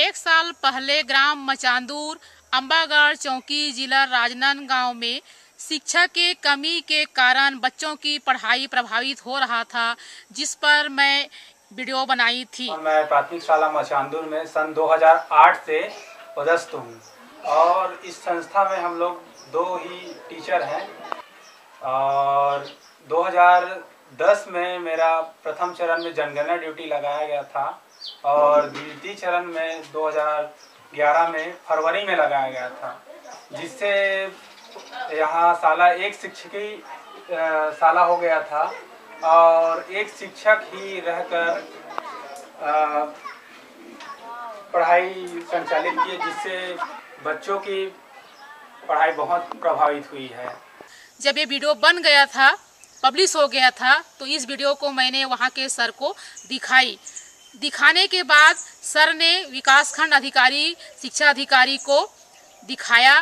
एक साल पहले ग्राम मचांदूर अंबागढ़ चौकी जिला राजनांदगांव में शिक्षा के कमी के कारण बच्चों की पढ़ाई प्रभावित हो रहा था, जिस पर मैं वीडियो बनाई थी। मैं प्राथमिक शाला मचांदूर में सन 2008 से पदस्थ हूँ और इस संस्था में हम लोग 2 ही टीचर हैं। और 2010 में मेरा प्रथम चरण में जनगणना ड्यूटी लगाया गया था और द्वितीय चरण में 2011 में फरवरी में लगाया गया था, जिससे यहाँ साला एक शिक्षकी साला हो गया था और एक शिक्षक ही रहकर पढ़ाई संचालित किए, जिससे बच्चों की पढ़ाई बहुत प्रभावित हुई है। जब ये वीडियो बन गया था, पब्लिश हो गया था, तो इस वीडियो को मैंने वहाँ के सर को दिखाने के बाद सर ने विकासखंड अधिकारी, शिक्षा अधिकारी को दिखाया।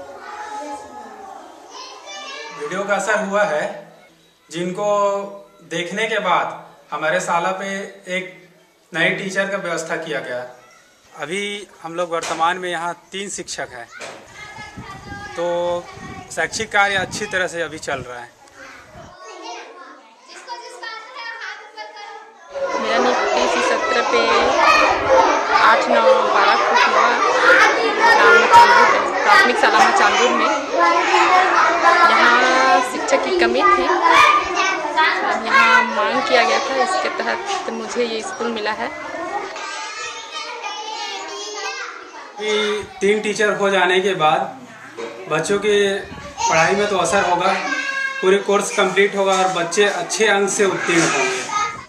वीडियो का असर हुआ है, जिनको देखने के बाद हमारे शाला पे एक नई टीचर का व्यवस्था किया गया। अभी हम लोग वर्तमान में यहाँ 3 शिक्षक हैं, तो शैक्षिक कार्य अच्छी तरह से अभी चल रहा है। मेरा नियुक्ति इसी सत्र पे 8, 9, 12 को हुआ प्राथमिक शाला मचांदूर में। यहाँ शिक्षक की कमी थी, यहाँ मांग किया गया था, इसके तहत मुझे ये स्कूल मिला है। 3 टीचर हो जाने के बाद बच्चों की पढ़ाई में तो असर होगा, पूरे कोर्स कंप्लीट होगा और बच्चे अच्छे अंक से उत्तीर्ण होंगे।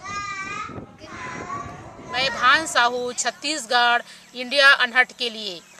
मैं भान साहू, छत्तीसगढ़, इंडिया अनहट के लिए।